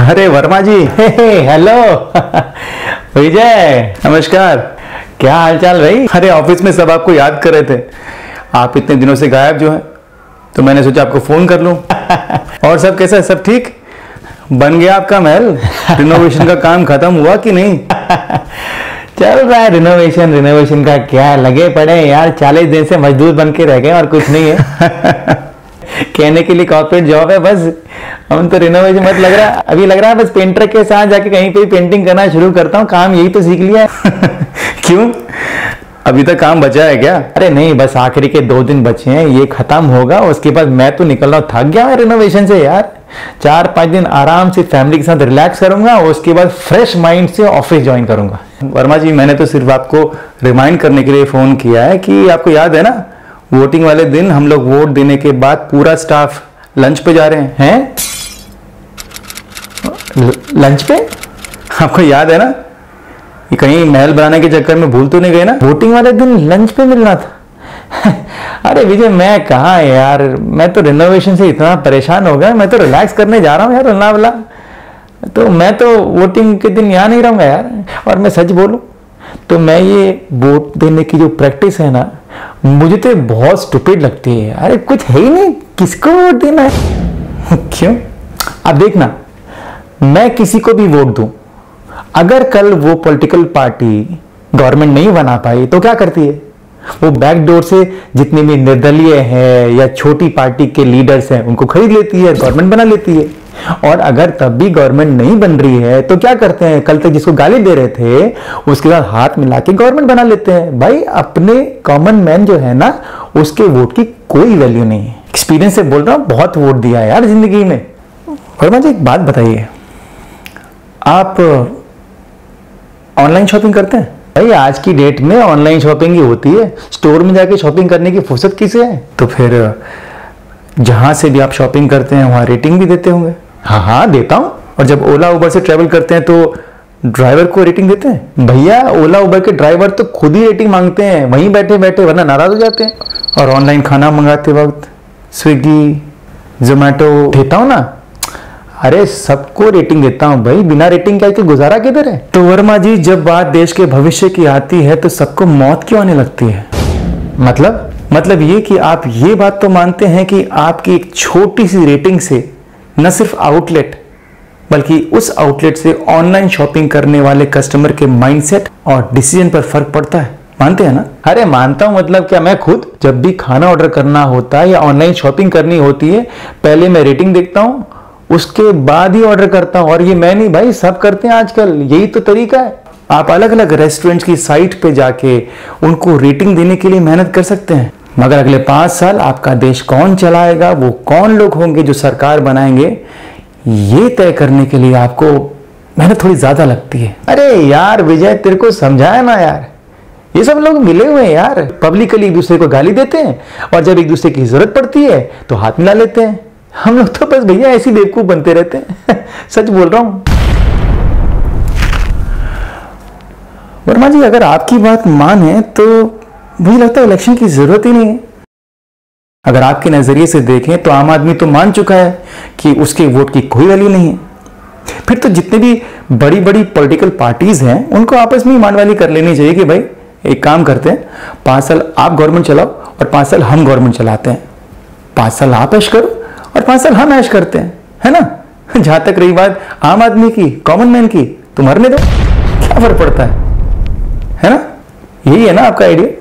अरे वर्मा जी, हेलो। विजय, नमस्कार। क्या हालचाल भाई? अरे ऑफिस में सब आपको याद कर रहे थे। आप इतने दिनों से गायब जो है, तो मैंने सोचा आपको फोन कर लूं। और सब कैसा है? सब ठीक? बन गया आपका महल? रिनोवेशन का काम खत्म हुआ कि नहीं? चल रहा है रिनोवेशन का क्या, लगे पड़े यार। 40 दिन से मजदूर बन के रह गए और कुछ नहीं है। कहने के लिए कॉर्पोरेट जॉब है बस। हम तो रिनोवेशन मत लग रहा, अभी लग रहा है बस पेंटर के साथ जाके कहीं पे पेंटिंग करना शुरू करता हूँ। काम यही तो सीख लिया है। क्यों, अभी तक काम बचा है क्या? अरे नहीं, बस आखिरी के 2 दिन बचे हैं, ये खत्म होगा उसके बाद मैं तो निकल रहा हूँ। थक गया रिनोवेशन से यार। 4-5 दिन आराम से फैमिली के साथ रिलैक्स करूंगा, उसके बाद फ्रेश माइंड से ऑफिस ज्वाइन करूंगा। वर्मा जी, मैंने तो सिर्फ आपको रिमाइंड करने के लिए फोन किया है कि आपको याद है ना, वोटिंग वाले दिन हम लोग वोट देने के बाद पूरा स्टाफ लंच पे जा रहे हैं। लंच पे? आपको याद है ना? कि कहीं महल बनाने के चक्कर में भूल तो नहीं गए ना? वोटिंग वाले दिन लंच पे मिलना था। अरे विजय, मैं कहाँ यार, मैं तो रिनोवेशन से इतना परेशान हो गया, मैं तो रिलैक्स करने जा रहा हूँ यार। अल्लाह वाला, तो मैं तो वोटिंग के दिन यहाँ नहीं रहूँगा यार। और मैं सच बोलूँ तो मैं ये वोट देने की जो प्रैक्टिस है ना, मुझे तो बहुत स्टूपिड लगती है। अरे कुछ है ही नहीं, किसको वोट देना है? क्यों? अब देखना, मैं किसी को भी वोट दूं, अगर कल वो पॉलिटिकल पार्टी गवर्नमेंट नहीं बना पाई तो क्या करती है? वो बैकडोर से जितने भी निर्दलीय हैं या छोटी पार्टी के लीडर्स हैं उनको खरीद लेती है, गवर्नमेंट बना लेती है। और अगर तब भी गवर्नमेंट नहीं बन रही है तो क्या करते हैं? कल तक जिसको गाली दे रहे थे उसके साथ हाथ मिला के गवर्नमेंट बना लेते हैं। भाई, अपने कॉमन मैन जो है ना, उसके वोट की कोई वैल्यू नहीं है। एक्सपीरियंस से बोल रहा हूं, बहुत वोट दिया है यार जिंदगी में। वर्मा जी, एक बात बताइए, आप ऑनलाइन शॉपिंग करते हैं? भाई, आज की डेट में ऑनलाइन शॉपिंग ही होती है, स्टोर में जाके शॉपिंग करने की फुर्सत किसे है? तो फिर जहां से भी आप शॉपिंग करते हैं वहां रेटिंग भी देते होंगे? हाँ, देता हूँ। और जब ओला उबर से ट्रेवल करते हैं तो ड्राइवर को रेटिंग देते हैं? भैया, ओला उबर के ड्राइवर तो खुद ही रेटिंग मांगते हैं वहीं बैठे बैठे, वरना नाराज हो जाते हैं। और ऑनलाइन खाना मंगाते वक्त स्विगी, जोमेटो देता हूँ ना। अरे सबको रेटिंग देता हूँ भाई, बिना रेटिंग के आजकल गुजारा किधर है? तो वर्मा जी, जब बात देश के भविष्य की आती है तो सबको मौत क्यों आने लगती है? मतलब ये कि आप ये बात तो मानते हैं कि आपकी एक छोटी सी रेटिंग से न सिर्फ आउटलेट बल्कि उस आउटलेट से ऑनलाइन शॉपिंग करने वाले कस्टमर के माइंडसेट और डिसीजन पर फर्क पड़ता है, मानते हैं ना? अरे मानता हूं, मतलब क्या, मैं खुद जब भी खाना ऑर्डर करना होता है या ऑनलाइन शॉपिंग करनी होती है, पहले मैं रेटिंग देखता हूं, उसके बाद ही ऑर्डर करता हूं। और ये मैं नहीं भाई, सब करते हैं आजकल, यही तो तरीका है। आप अलग अलग रेस्टोरेंट्स की साइट पे जाके उनको रेटिंग देने के लिए मेहनत कर सकते हैं, मगर अगले 5 साल आपका देश कौन चलाएगा, वो कौन लोग होंगे जो सरकार बनाएंगे, ये तय करने के लिए आपको मेहनत थोड़ी ज्यादा लगती है। अरे यार विजय, तेरे को समझाया ना यार, ये सब लोग मिले हुए हैं यार, पब्लिकली एक दूसरे को गाली देते हैं और जब एक दूसरे की जरूरत पड़ती है तो हाथ मिला लेते हैं। हम लोग तो बस भैया ऐसी बेवकूफ बनते रहते हैं। सच बोल रहा हूं। वर्मा जी, अगर आपकी बात माने तो मुझे लगता है इलेक्शन की जरूरत ही नहीं है। अगर आपके नजरिए से देखें तो आम आदमी तो मान चुका है कि उसके वोट की कोई वैल्यू नहीं है। फिर तो जितने भी बड़ी बड़ी पॉलिटिकल पार्टीज हैं उनको आपस में ही मानवाली कर लेनी चाहिए कि भाई एक काम करते हैं, 5 साल आप गवर्नमेंट चलाओ और 5 साल हम गवर्नमेंट चलाते हैं। 5 साल आप ऐश करो और 5 साल हम ऐश करते हैं, है ना? जहां तक रही बात आम आदमी की, कॉमन मैन की, तो मरने दो, क्या फर्क पड़ता है ना? यही है ना आपका आइडिया?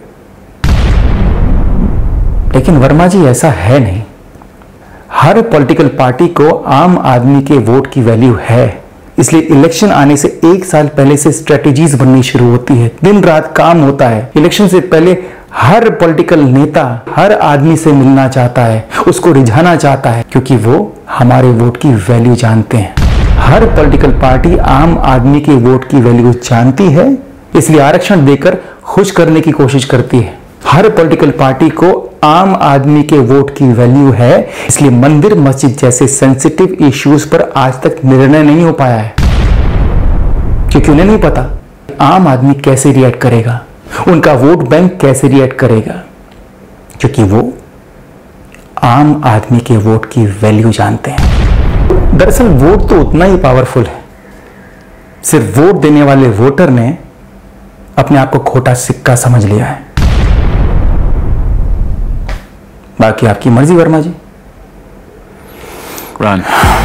लेकिन वर्मा जी, ऐसा है नहीं। हर पॉलिटिकल पार्टी को आम आदमी के वोट की वैल्यू है, इसलिए इलेक्शन आने से 1 साल पहले से स्ट्रेटेजीज बननी शुरू होती है, दिन रात काम होता है। इलेक्शन से पहले हर पॉलिटिकल नेता हर आदमी से मिलना चाहता है, उसको रिझाना चाहता है, क्योंकि वो हमारे वोट की वैल्यू जानते हैं। हर पॉलिटिकल पार्टी आम आदमी के वोट की वैल्यू जानती है, इसलिए आरक्षण देकर खुश करने की कोशिश करती है। हर पॉलिटिकल पार्टी को आम आदमी के वोट की वैल्यू है, इसलिए मंदिर मस्जिद जैसे सेंसिटिव इश्यूज पर आज तक निर्णय नहीं हो पाया है, क्योंकि उन्हें नहीं पता आम आदमी कैसे रिएक्ट करेगा, उनका वोट बैंक कैसे रिएक्ट करेगा, क्योंकि वो आम आदमी के वोट की वैल्यू जानते हैं। दरअसल वोट तो उतना ही पावरफुल है, सिर्फ वोट देने वाले वोटर ने अपने आप को खोटा सिक्का समझ लिया है। बाकी आपकी मर्जी वर्मा जी। रन।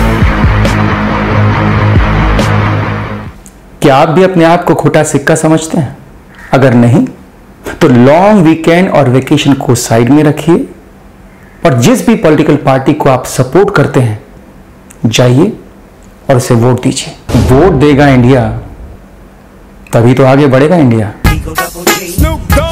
क्या आप भी अपने आप को खोटा सिक्का समझते हैं? अगर नहीं तो लॉन्ग वीकेंड और वेकेशन को साइड में रखिए और जिस भी पॉलिटिकल पार्टी को आप सपोर्ट करते हैं जाइए और उसे वोट दीजिए। वोट देगा इंडिया तभी तो आगे बढ़ेगा इंडिया।